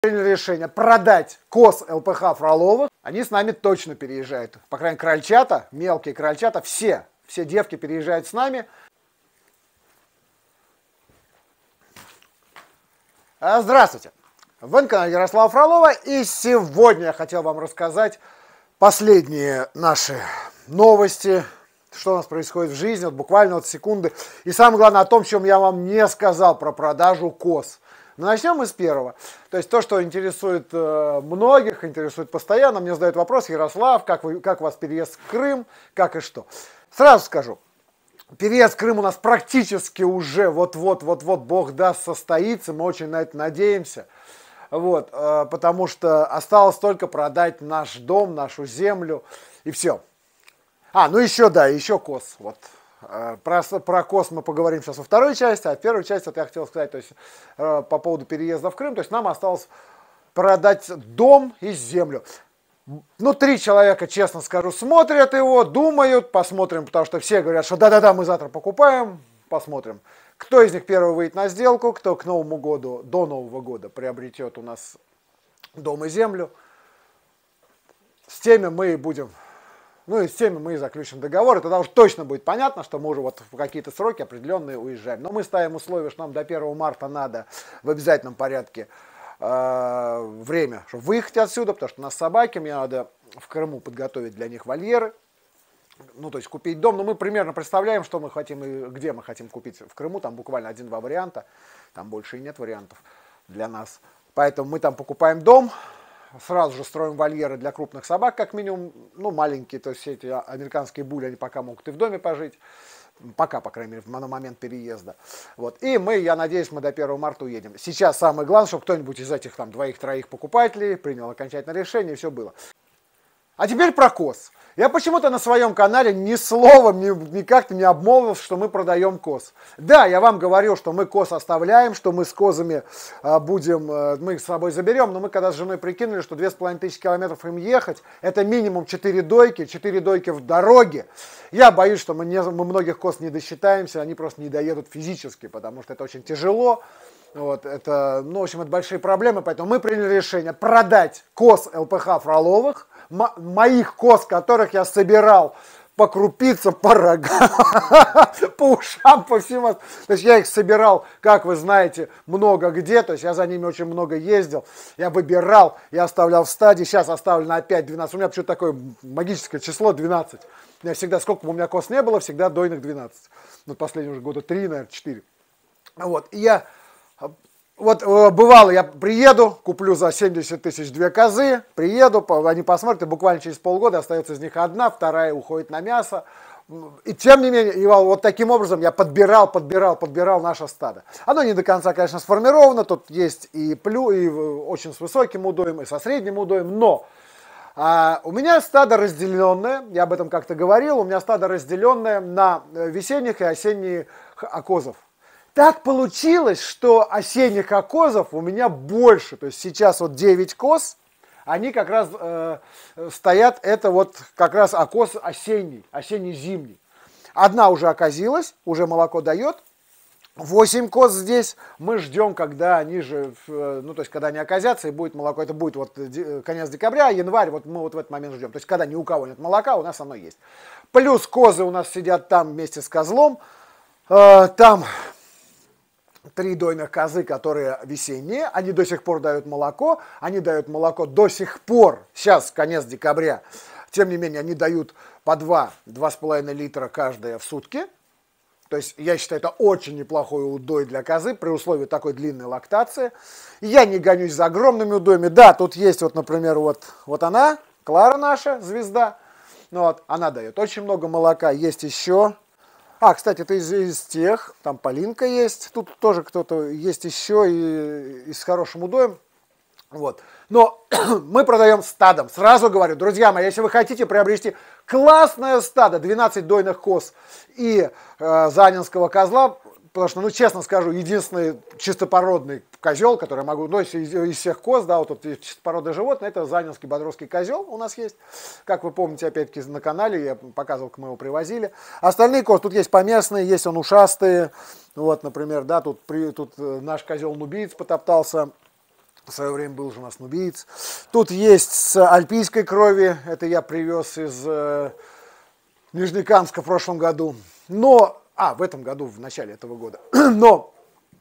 Приняли решение продать коз ЛПХ Фроловых. Они с нами точно переезжают. По крайней мере, крольчата, мелкие крольчата, все девки переезжают с нами. Здравствуйте! Вы на канале Ярослава Фролова, и сегодня я хотел вам рассказать последние наши новости, что у нас происходит в жизни, вот буквально вот секунды. И самое главное о том, чем я вам не сказал про продажу коз. Но начнем мы с первого. То есть то, что интересует многих, интересует постоянно. Мне задают вопрос: Ярослав, как у вас переезд в Крым, как и что. Сразу скажу, переезд в Крым у нас практически уже вот-вот, Бог даст, состоится. Мы очень на это надеемся. Вот, потому что осталось только продать наш дом, нашу землю, и все. Ну еще, да, еще коз. Вот. Про коз мы поговорим сейчас во второй части, а в первой части вот я хотел сказать, то есть по поводу переезда в Крым, то есть нам осталось продать дом и землю. Ну, 3 человека, честно скажу, смотрят его, думают, посмотрим, потому что все говорят, что да-да-да, мы завтра покупаем, посмотрим. Кто из них первый выйдет на сделку, кто к Новому году, до Нового года приобретет у нас дом и землю, с теми мы будем... Ну и с теми мы заключим договор, и тогда уж точно будет понятно, что мы уже вот в какие-то сроки определенные уезжаем. Но мы ставим условие, что нам до 1 марта надо в обязательном порядке время, чтобы выехать отсюда, потому что у нас собаки, мне надо в Крыму подготовить для них вольеры, ну то есть купить дом. Но мы примерно представляем, что мы хотим и где мы хотим купить в Крыму, там буквально 1-2 варианта, там больше и нет вариантов для нас. Поэтому мы там покупаем дом. Сразу же строим вольеры для крупных собак, как минимум, ну, маленькие, то есть эти американские були, они пока могут и в доме пожить, пока, по крайней мере, на момент переезда. Вот. И мы, я надеюсь, мы до 1 марта уедем. Сейчас самое главное, чтобы кто-нибудь из этих там 2-3 покупателей принял окончательное решение, и все было. А теперь про коз. Я почему-то на своем канале ни словом, ни как-то не обмолвился, что мы продаем коз. Да, я вам говорил, что мы коз оставляем, что мы с козами мы их с собой заберем, но мы когда с женой прикинули, что 2500 километров им ехать, это минимум 4 дойки в дороге. Я боюсь, что мы многих коз не досчитаемся, они просто не доедут физически, потому что это очень тяжело. Вот, это, ну, в общем, это большие проблемы, поэтому мы приняли решение продать коз ЛПХ Фроловых, моих коз, которых я собирал по крупицам, по рогам, по ушам, по всему. То есть я их собирал, как вы знаете, много где, то есть я за ними очень много ездил, я выбирал, я оставлял в стадии, сейчас оставлю на опять 12, у меня почему-то такое магическое число 12. У меня всегда, сколько бы у меня коз не было, всегда дойных 12. Ну, последние уже года 3, наверное, 4. Вот, и я... Вот бывало, я приеду, куплю за 70 тысяч 2 козы, приеду, они посмотрят, и буквально через полгода остается из них 1, 2 уходит на мясо. И тем не менее, вот таким образом я подбирал наше стадо. Оно не до конца, конечно, сформировано, тут есть и очень с высоким удоем, и со средним удоем, но у меня стадо разделенное, я об этом как-то говорил, у меня стадо разделенное на весенних и осенних окозов. Так получилось, что осенних окозов у меня больше. То есть сейчас вот 9 коз, они как раз стоят, это вот как раз окоз осенний-зимний. 1 уже окозилась, уже молоко дает. 8 коз здесь. Мы ждем, когда они же, ну то есть когда они окозятся и будет молоко. Это будет вот конец декабря, январь, вот мы вот в этот момент ждем. То есть когда ни у кого нет молока, у нас оно есть. Плюс козы у нас сидят там вместе с козлом. Там 3 дойных козы, которые весенние, они до сих пор дают молоко, до сих пор, сейчас конец декабря, тем не менее они дают по 2-2,5 литра каждая в сутки, то есть я считаю, это очень неплохой удой для козы при условии такой длинной лактации. Я не гонюсь за огромными удоями, да, тут есть вот, например, вот она, Клара наша, звезда, вот, она дает очень много молока, есть еще... кстати, это из тех, там Полинка есть, тут тоже кто-то есть еще и с хорошим удоем. Вот. Но мы продаем стадом. Сразу говорю, друзья мои, если вы хотите приобрести классное стадо, 12 дойных коз и заанинского козла, потому что, ну, честно скажу, единственный чистопородный козел, который я могу, ну, из всех коз, да, вот тут чистопородное животное, это заанинский бодровский козел у нас есть. Как вы помните, опять-таки, на канале я показывал, как мы его привозили. Остальные козы, тут есть поместные, есть он ушастые. Вот, например, да, тут наш козел-нубиец потоптался В свое время был же у нас нубиец. Тут есть с альпийской крови, это я привез из Нижнекамска в прошлом году. Но, в этом году, в начале этого года. Но,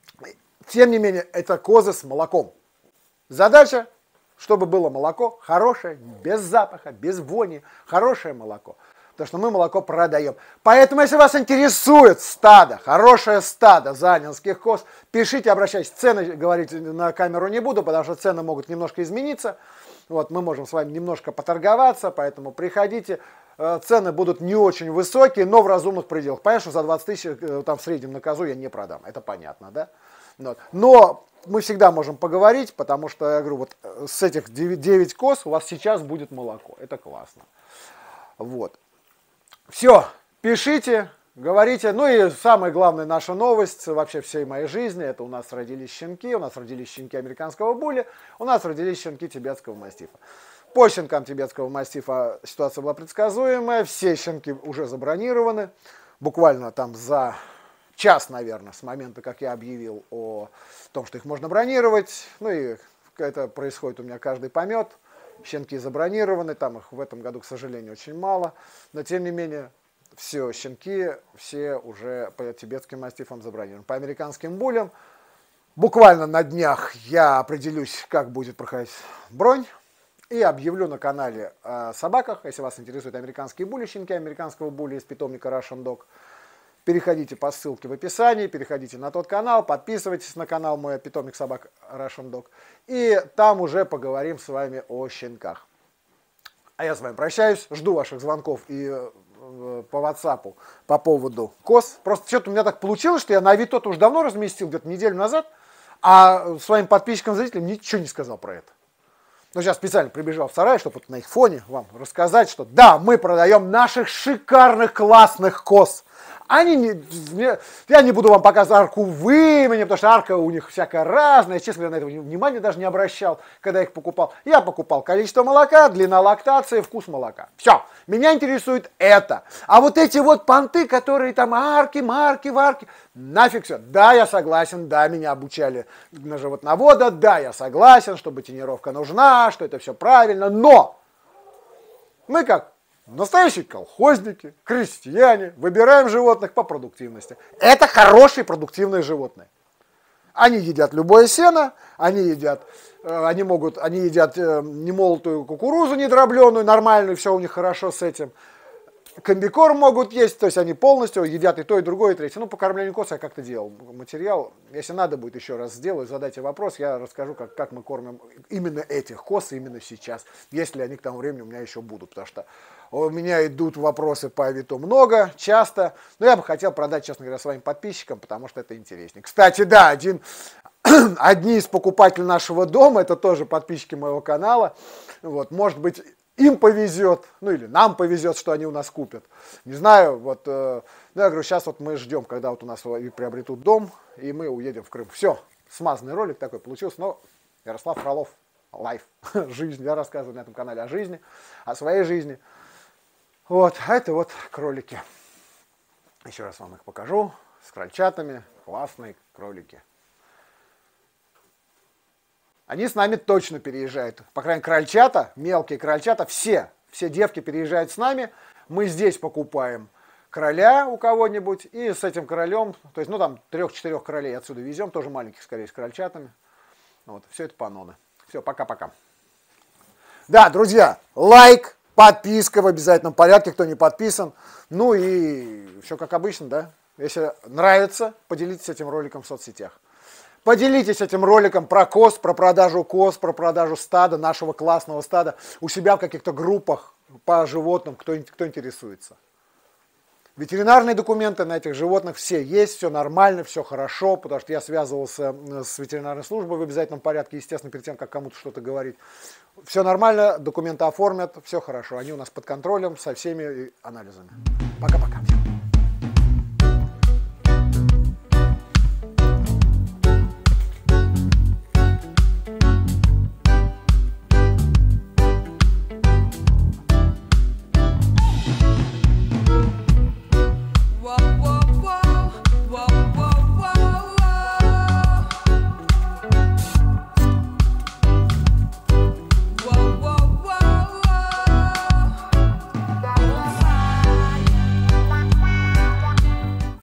тем не менее, это козы с молоком. Задача, чтобы было молоко хорошее, без запаха, без вони, хорошее молоко. Потому что мы молоко продаем. Поэтому, если вас интересует стадо, хорошее стадо занинских коз, пишите, обращайтесь. Цены говорить на камеру не буду, потому что цены могут немножко измениться. Вот, мы можем с вами немножко поторговаться, поэтому приходите. Цены будут не очень высокие, но в разумных пределах. Понятно, что за 20 тысяч там в среднем на козу я не продам. Это понятно, да? Вот. Но мы всегда можем поговорить, потому что, я говорю, вот с этих 9 коз у вас сейчас будет молоко. Это классно. Вот. Все, пишите, говорите. Ну и самая главная наша новость вообще всей моей жизни, это у нас родились щенки, американского були, у нас родились щенки тибетского мастифа. По щенкам тибетского мастифа ситуация была предсказуемая, все щенки уже забронированы, буквально там за час, наверное, с момента, как я объявил о том, что их можно бронировать. Ну и это происходит у меня каждый помет. Щенки забронированы, там их в этом году, к сожалению, очень мало. Но, тем не менее, все щенки, все уже по тибетским мастифам забронированы. По американским булям буквально на днях я определюсь, как будет проходить бронь. И объявлю на канале о собаках. Если вас интересуют американские були, щенки американского були из питомника Russian Dog, переходите по ссылке в описании, переходите на тот канал, подписывайтесь на канал мой питомник собак Russian Dog. И там уже поговорим с вами о щенках. А я с вами прощаюсь, жду ваших звонков и по WhatsApp по поводу коз. Просто что-то у меня так получилось, что я на Авито уже давно разместил, где-то неделю назад, а своим подписчикам, зрителям ничего не сказал про это. Но сейчас специально прибежал в сарай, чтобы вот на их фоне вам рассказать, что да, мы продаем наших шикарных, классных коз. Я не буду вам показывать арку вымени, потому что арка у них всякая разная. Честно говоря, на это внимания даже не обращал, когда я их покупал. Я покупал количество молока, длина лактации, вкус молока. Все, меня интересует это. А вот эти вот понты, которые там арки, марки, варки, нафиг все. Да, я согласен, да, меня обучали на животновода, да, я согласен, что ботинировка нужна, что это все правильно, но мы как настоящие колхозники, крестьяне, выбираем животных по продуктивности. Это хорошие продуктивные животные. Они едят любое сено, они едят немолотую кукурузу недробленую, нормальную, все у них хорошо с этим. Комбикорм могут есть, то есть они полностью едят и то, и другое, и третье. Ну, по кормлению коз я как-то делал материал. Если надо будет, еще раз сделаю, задайте вопрос, я расскажу, как мы кормим именно этих коз именно сейчас, если они к тому времени у меня еще будут. Потому что у меня идут вопросы по Авито много, часто. Но я бы хотел продать, честно говоря, своим подписчикам, потому что это интереснее. Кстати, да, одни из покупателей нашего дома, это тоже подписчики моего канала. Вот, может быть, им повезет, ну или нам повезет, что они у нас купят. Не знаю, вот, я говорю, сейчас вот мы ждем, когда вот у нас приобретут дом, и мы уедем в Крым. Все, смазанный ролик такой получился, но Ярослав Фролов, лайф, жизнь, я рассказываю на этом канале о жизни, о своей жизни. Вот, а это вот кролики. Еще раз вам их покажу, с крольчатами, классные кролики. Они с нами точно переезжают. По крайней мере, крольчата, мелкие крольчата, все девки переезжают с нами. Мы здесь покупаем кроля у кого-нибудь, и с этим кролем, то есть, ну, там, 3-4 кролей отсюда везем, тоже маленьких, скорее, с крольчатами. Вот, все это паноны. Все, пока-пока. Да, друзья, лайк, подписка в обязательном порядке, кто не подписан. Ну и все как обычно, да. Если нравится, поделитесь этим роликом в соцсетях. Поделитесь этим роликом про коз, про продажу стада, нашего классного стада, у себя в каких-то группах по животным, кто интересуется. Ветеринарные документы на этих животных все есть, все нормально, все хорошо, потому что я связывался с ветеринарной службой в обязательном порядке, естественно, перед тем, как кому-то что-то говорить. Все нормально, документы оформят, все хорошо. Они у нас под контролем со всеми анализами. Пока-пока.